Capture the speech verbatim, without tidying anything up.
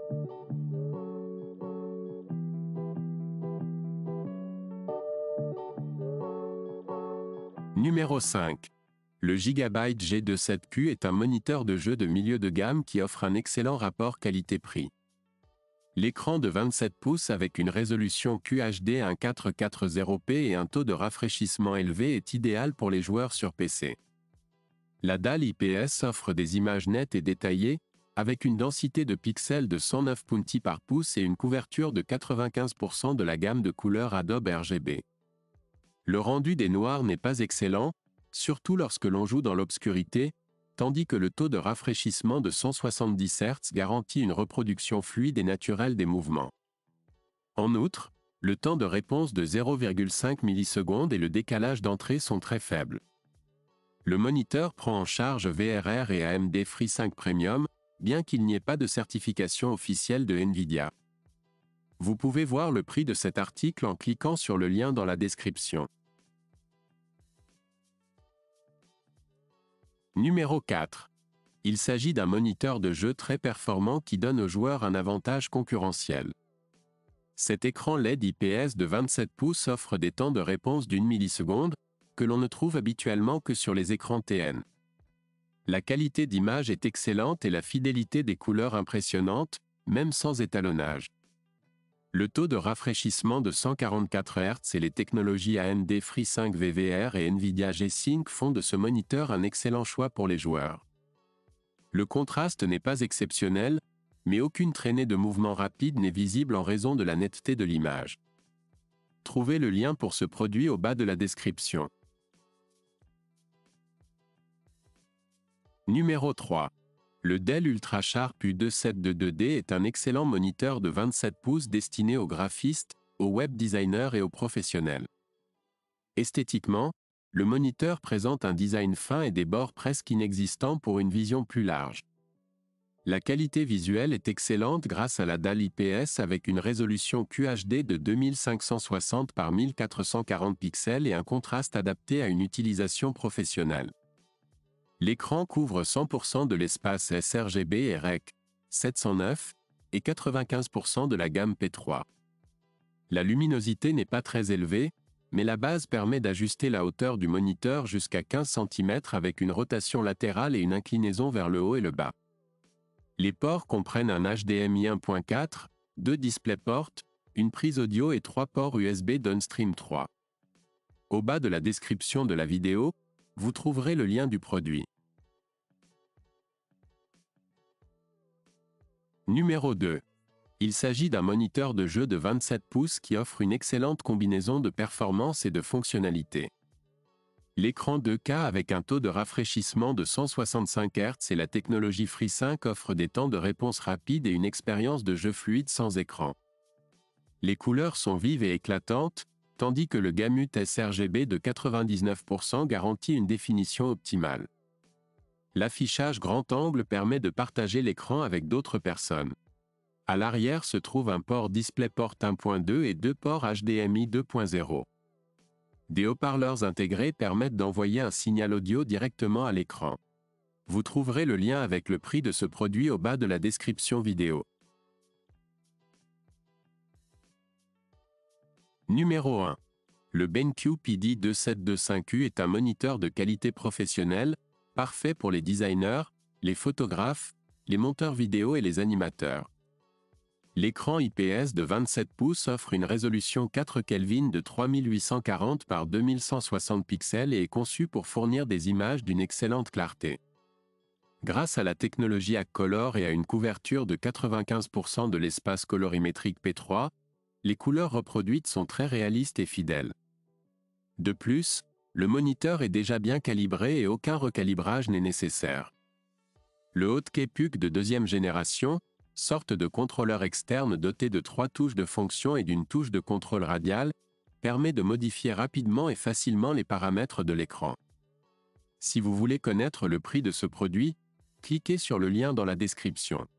Numéro cinq. Le Gigabyte G vingt-sept Q est un moniteur de jeu de milieu de gamme qui offre un excellent rapport qualité-prix. L'écran de vingt-sept pouces avec une résolution Q H D mille quatre cent quarante p et un taux de rafraîchissement élevé est idéal pour les joueurs sur P C. La dalle I P S offre des images nettes et détaillées, avec une densité de pixels de cent neuf punti par pouce et une couverture de quatre-vingt-quinze pour cent de la gamme de couleurs Adobe R G B. Le rendu des noirs n'est pas excellent, surtout lorsque l'on joue dans l'obscurité, tandis que le taux de rafraîchissement de cent soixante-dix hertz garantit une reproduction fluide et naturelle des mouvements. En outre, le temps de réponse de zéro virgule cinq millisecondes et le décalage d'entrée sont très faibles. Le moniteur prend en charge V R R et A M D FreeSync Premium, bien qu'il n'y ait pas de certification officielle de Nvidia. Vous pouvez voir le prix de cet article en cliquant sur le lien dans la description. Numéro quatre. Il s'agit d'un moniteur de jeu très performant qui donne aux joueurs un avantage concurrentiel. Cet écran L E D I P S de vingt-sept pouces offre des temps de réponse d'une milliseconde, que l'on ne trouve habituellement que sur les écrans T N. La qualité d'image est excellente et la fidélité des couleurs impressionnante, même sans étalonnage. Le taux de rafraîchissement de cent quarante-quatre hertz et les technologies A M D FreeSync V V R et Nvidia G-Sync font de ce moniteur un excellent choix pour les joueurs. Le contraste n'est pas exceptionnel, mais aucune traînée de mouvement rapide n'est visible en raison de la netteté de l'image. Trouvez le lien pour ce produit au bas de la description. Numéro trois. Le Dell UltraSharp U deux sept vingt-deux D est un excellent moniteur de vingt-sept pouces destiné aux graphistes, aux web designers et aux professionnels. Esthétiquement, le moniteur présente un design fin et des bords presque inexistants pour une vision plus large. La qualité visuelle est excellente grâce à la dalle I P S avec une résolution Q H D de deux mille cinq cent soixante par mille quatre cent quarante pixels et un contraste adapté à une utilisation professionnelle. L'écran couvre cent pour cent de l'espace sRGB et R E C sept cent neuf et quatre-vingt-quinze pour cent de la gamme P trois. La luminosité n'est pas très élevée, mais la base permet d'ajuster la hauteur du moniteur jusqu'à quinze centimètres avec une rotation latérale et une inclinaison vers le haut et le bas. Les ports comprennent un H D M I un point quatre, deux DisplayPort, une prise audio et trois ports U S B Downstream trois. Au bas de la description de la vidéo, vous trouverez le lien du produit. Numéro deux. Il s'agit d'un moniteur de jeu de vingt-sept pouces qui offre une excellente combinaison de performance et de fonctionnalités. L'écran deux K avec un taux de rafraîchissement de cent soixante-cinq hertz et la technologie FreeSync offre des temps de réponse rapides et une expérience de jeu fluide sans écran. Les couleurs sont vives et éclatantes, tandis que le gamut sRGB de quatre-vingt-dix-neuf pour cent garantit une définition optimale. L'affichage grand angle permet de partager l'écran avec d'autres personnes. À l'arrière se trouve un port DisplayPort un point deux et deux ports H D M I deux point zéro. Des haut-parleurs intégrés permettent d'envoyer un signal audio directement à l'écran. Vous trouverez le lien avec le prix de ce produit au bas de la description vidéo. Numéro un. Le BenQ P D deux sept deux cinq U est un moniteur de qualité professionnelle, parfait pour les designers, les photographes, les monteurs vidéo et les animateurs. L'écran I P S de vingt-sept pouces offre une résolution quatre Kelvin de trois mille huit cent quarante par deux mille cent soixante pixels et est conçu pour fournir des images d'une excellente clarté. Grâce à la technologie Ag-Color et à une couverture de quatre-vingt-quinze pour cent de l'espace colorimétrique P trois, les couleurs reproduites sont très réalistes et fidèles. De plus, le moniteur est déjà bien calibré et aucun recalibrage n'est nécessaire. Le Hotkey P U C de deuxième génération, sorte de contrôleur externe doté de trois touches de fonction et d'une touche de contrôle radial, permet de modifier rapidement et facilement les paramètres de l'écran. Si vous voulez connaître le prix de ce produit, cliquez sur le lien dans la description.